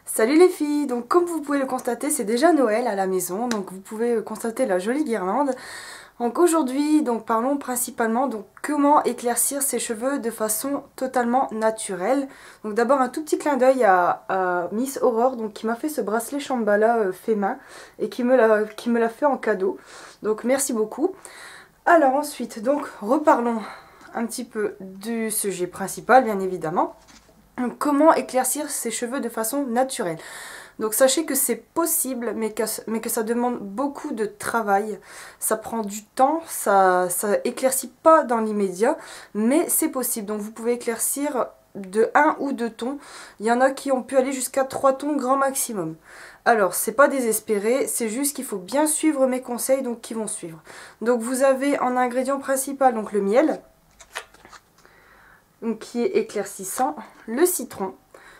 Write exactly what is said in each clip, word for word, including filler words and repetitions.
Salut les filles, donc comme vous pouvez le constater, c'est déjà Noël à la maison, donc vous pouvez constater la jolie guirlande. Donc aujourd'hui, donc parlons principalement donc comment éclaircir ses cheveux de façon totalement naturelle. Donc d'abord un tout petit clin d'œil à, à Miss Aurore, donc qui m'a fait ce bracelet Shambhala euh, fait main et qui me l'a qui me l'a fait en cadeau. Donc merci beaucoup. Alors ensuite, donc reparlons un petit peu du sujet principal, bien évidemment. Comment éclaircir ses cheveux de façon naturelle. Donc sachez que c'est possible, mais que, mais que ça demande beaucoup de travail. Ça prend du temps, ça, ça éclaircit pas dans l'immédiat, mais c'est possible. Donc vous pouvez éclaircir de un ou deux tons. Il y en a qui ont pu aller jusqu'à trois tons grand maximum. Alors, c'est pas désespéré, c'est juste qu'il faut bien suivre mes conseils donc qui vont suivre. Donc vous avez en ingrédient principal donc le miel, donc, qui est éclaircissant, le citron.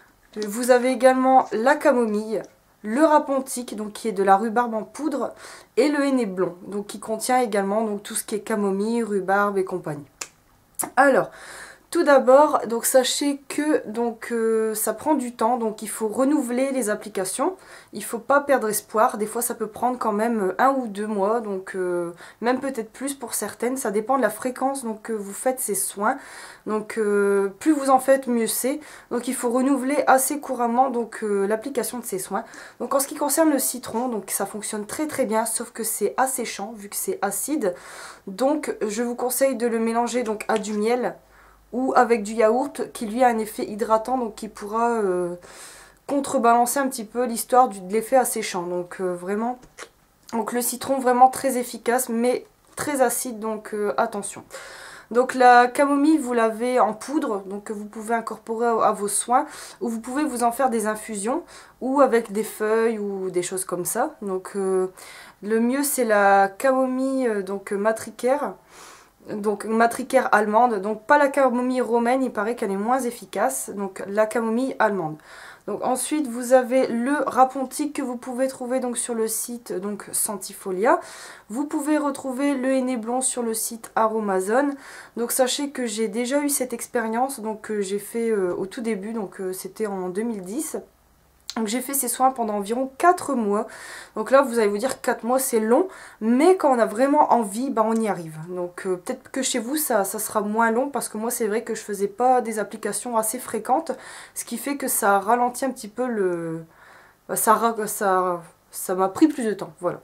Vous avez également la camomille, le rapontique, donc qui est de la rhubarbe en poudre, et le henné blond, donc qui contient également donc tout ce qui est camomille, rhubarbe et compagnie. Alors, tout d'abord, donc sachez que donc euh, ça prend du temps, donc il faut renouveler les applications. Il ne faut pas perdre espoir. Des fois, ça peut prendre quand même un ou deux mois, donc euh, même peut-être plus pour certaines. Ça dépend de la fréquence donc que vous faites ces soins. Donc euh, plus vous en faites, mieux c'est. Donc il faut renouveler assez couramment donc euh, l'application de ces soins. Donc en ce qui concerne le citron, donc ça fonctionne très très bien, sauf que c'est asséchant vu que c'est acide. Donc je vous conseille de le mélanger donc à du miel ou avec du yaourt qui lui a un effet hydratant, donc qui pourra euh, contrebalancer un petit peu l'histoire de l'effet asséchant. Donc euh, vraiment, donc le citron vraiment très efficace mais très acide, donc euh, attention. Donc la camomille vous l'avez en poudre, donc que vous pouvez incorporer à, à vos soins, ou vous pouvez vous en faire des infusions, ou avec des feuilles ou des choses comme ça. Donc euh, le mieux c'est la camomille euh, donc matricaire. Donc matricaire allemande, donc pas la camomille romaine, il paraît qu'elle est moins efficace, donc la camomille allemande. Donc ensuite vous avez le rapontique que vous pouvez trouver donc sur le site donc Sentifolia. Vous pouvez retrouver le henné blond sur le site Aromazone. Donc sachez que j'ai déjà eu cette expérience donc que j'ai fait euh, au tout début, donc euh, c'était en deux mille dix. Donc j'ai fait ces soins pendant environ quatre mois. Donc là vous allez vous dire quatre mois c'est long, mais quand on a vraiment envie, bah on y arrive. Donc euh, peut-être que chez vous ça, ça sera moins long, parce que moi c'est vrai que je faisais pas des applications assez fréquentes, ce qui fait que ça ralentit un petit peu le... Ça ça ça m'a pris plus de temps, voilà.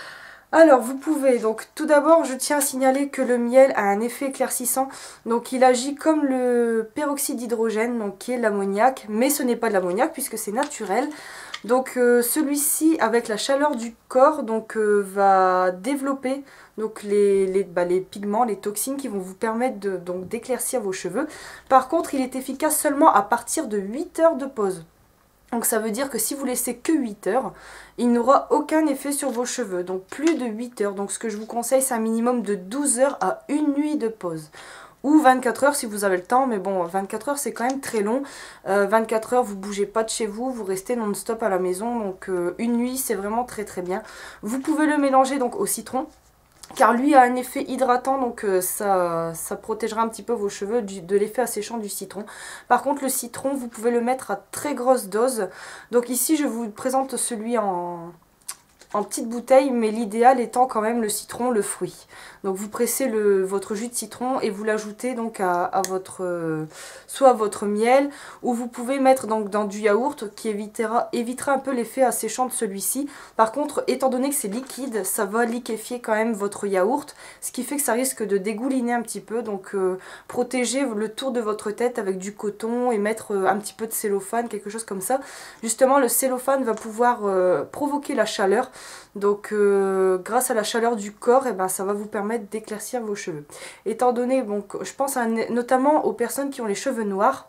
Alors vous pouvez, donc tout d'abord je tiens à signaler que le miel a un effet éclaircissant, donc il agit comme le peroxyde d'hydrogène, donc qui est l'ammoniac, mais ce n'est pas de l'ammoniac puisque c'est naturel. Donc euh, celui-ci avec la chaleur du corps donc euh, va développer donc les, les, bah, les pigments, les toxines qui vont vous permettre de, donc d'éclaircir vos cheveux. Par contre il est efficace seulement à partir de huit heures de pause. Donc ça veut dire que si vous laissez que huit heures, il n'aura aucun effet sur vos cheveux. Donc plus de huit heures. Donc ce que je vous conseille, c'est un minimum de douze heures à une nuit de pause. Ou vingt-quatre heures si vous avez le temps. Mais bon, vingt-quatre heures c'est quand même très long. Euh, vingt-quatre heures, vous ne bougez pas de chez vous. Vous restez non-stop à la maison. Donc euh, une nuit, c'est vraiment très très bien. Vous pouvez le mélanger donc au citron, car lui a un effet hydratant, donc euh, ça, ça protégera un petit peu vos cheveux du, de l'effet asséchant du citron. Par contre le citron vous pouvez le mettre à très grosse dose. Donc ici je vous présente celui en, en petite bouteille, mais l'idéal étant quand même le citron, le fruit. Donc vous pressez le, votre jus de citron et vous l'ajoutez donc à, à votre euh, soit à votre miel, ou vous pouvez mettre donc dans du yaourt qui évitera, évitera un peu l'effet asséchant de celui-ci. Par contre, étant donné que c'est liquide, ça va liquéfier quand même votre yaourt, ce qui fait que ça risque de dégouliner un petit peu. Donc euh, protégez le tour de votre tête avec du coton et mettre euh, un petit peu de cellophane, quelque chose comme ça. Justement le cellophane va pouvoir euh, provoquer la chaleur. Donc euh, grâce à la chaleur du corps, et ben, ça va vous permettre d'éclaircir vos cheveux. Étant donné, bon, je pense à, notamment aux personnes qui ont les cheveux noirs,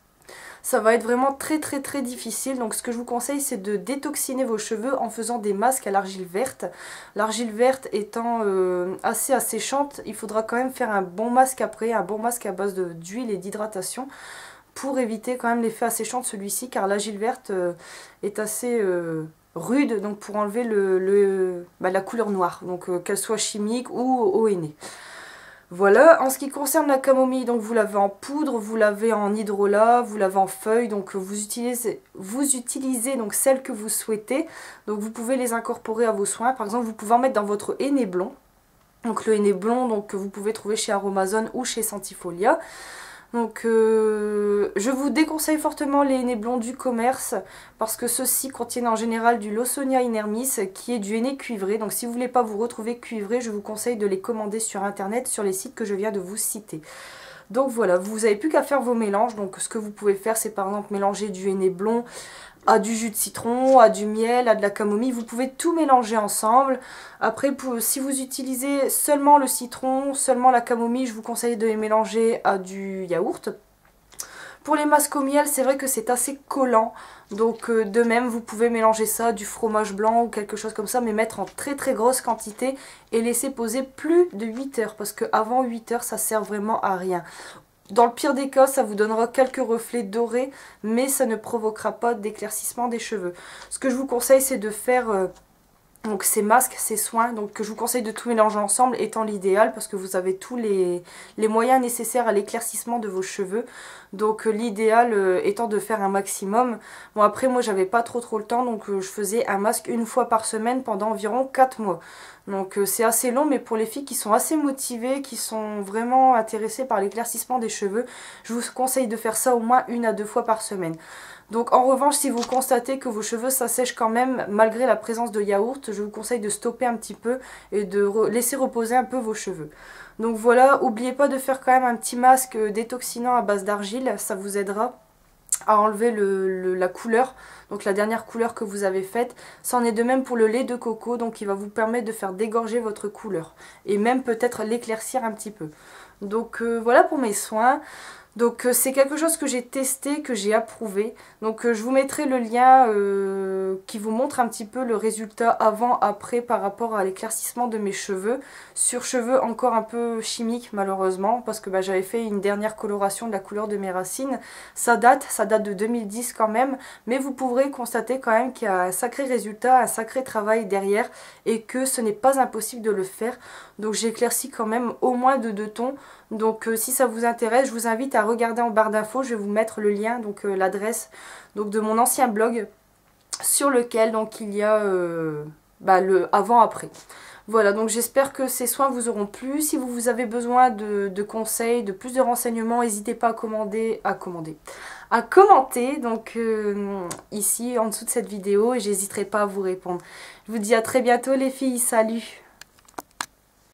ça va être vraiment très très très difficile. Donc ce que je vous conseille, c'est de détoxiner vos cheveux en faisant des masques à l'argile verte. L'argile verte étant euh, assez asséchante, il faudra quand même faire un bon masque après, un bon masque à base d'huile et d'hydratation, pour éviter quand même l'effet asséchant de celui-ci, car l'argile verte euh, est assez euh, rude, donc pour enlever le, le, bah, la couleur noire, donc euh, qu'elle soit chimique ou au henné. Voilà, en ce qui concerne la camomille, donc vous l'avez en poudre, vous l'avez en hydrolat, vous l'avez en feuille, donc vous utilisez, vous utilisez donc celle que vous souhaitez. Donc vous pouvez les incorporer à vos soins. Par exemple, vous pouvez en mettre dans votre henné blond. Donc le henné blond donc, que vous pouvez trouver chez Aromazone ou chez Sentifolia. Donc euh, je vous déconseille fortement les hennés blonds du commerce parce que ceux-ci contiennent en général du Lawsonia inermis qui est du henné cuivré. Donc si vous ne voulez pas vous retrouver cuivré, je vous conseille de les commander sur internet sur les sites que je viens de vous citer. Donc voilà, vous n'avez plus qu'à faire vos mélanges. Donc ce que vous pouvez faire, c'est par exemple mélanger du henné blond à du jus de citron, à du miel, à de la camomille. Vous pouvez tout mélanger ensemble. Après, pour, si vous utilisez seulement le citron, seulement la camomille, je vous conseille de les mélanger à du yaourt. Pour les masques au miel, c'est vrai que c'est assez collant. Donc euh, de même, vous pouvez mélanger ça à du fromage blanc ou quelque chose comme ça, mais mettre en très très grosse quantité et laisser poser plus de huit heures. Parce qu'avant huit heures, ça sert vraiment à rien. Dans le pire des cas, ça vous donnera quelques reflets dorés, mais ça ne provoquera pas d'éclaircissement des cheveux. Ce que je vous conseille, c'est de faire euh, donc ces masques, ces soins, donc que je vous conseille de tout mélanger ensemble, étant l'idéal, parce que vous avez tous les, les moyens nécessaires à l'éclaircissement de vos cheveux. Donc euh, l'idéal euh, étant de faire un maximum. Bon après, moi j'avais pas trop trop le temps, donc euh, je faisais un masque une fois par semaine pendant environ quatre mois. Donc euh, c'est assez long, mais pour les filles qui sont assez motivées, qui sont vraiment intéressées par l'éclaircissement des cheveux, je vous conseille de faire ça au moins une à deux fois par semaine. Donc en revanche, si vous constatez que vos cheveux s'assèchent quand même malgré la présence de yaourt, je vous conseille de stopper un petit peu et de re laisser reposer un peu vos cheveux. Donc voilà, n'oubliez pas de faire quand même un petit masque détoxinant à base d'argile, ça vous aidera à enlever le, le, la couleur, donc la dernière couleur que vous avez faite. Ça en est de même pour le lait de coco, donc il va vous permettre de faire dégorger votre couleur et même peut-être l'éclaircir un petit peu. Donc euh, voilà pour mes soins. Donc euh, c'est quelque chose que j'ai testé, que j'ai approuvé. Donc euh, je vous mettrai le lien euh, qui vous montre un petit peu le résultat avant-après par rapport à l'éclaircissement de mes cheveux. Sur cheveux encore un peu chimiques malheureusement, parce que bah, j'avais fait une dernière coloration de la couleur de mes racines. Ça date, ça date de deux mille dix quand même, mais vous pourrez constater quand même qu'il y a un sacré résultat, un sacré travail derrière et que ce n'est pas impossible de le faire. Donc j'ai éclairci quand même au moins de deux tons. Donc euh, si ça vous intéresse, je vous invite à regarder en barre d'infos, je vais vous mettre le lien, donc euh, l'adresse donc de mon ancien blog sur lequel donc il y a euh, bah, le avant-après. Voilà, donc j'espère que ces soins vous auront plu. Si vous avez besoin de, de conseils, de plus de renseignements, n'hésitez pas à commander, à commander, à commenter donc euh, ici en dessous de cette vidéo et j'hésiterai pas à vous répondre. Je vous dis à très bientôt les filles, salut!